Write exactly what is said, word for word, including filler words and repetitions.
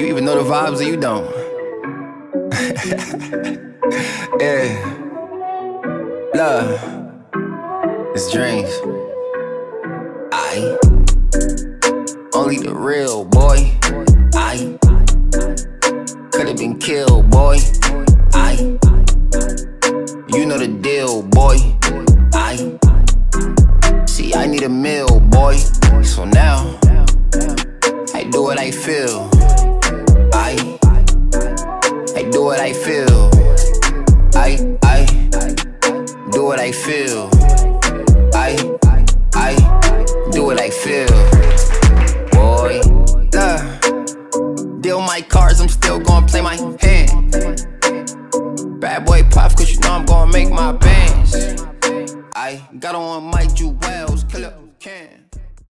even know the vibes or you don't? Yeah. Love. It's dreams. I only the real boy. I could've been killed, boy. I you know the deal, boy. I see I need a meal, boy. So now I do what I feel. I I do what I feel. I I do what I feel.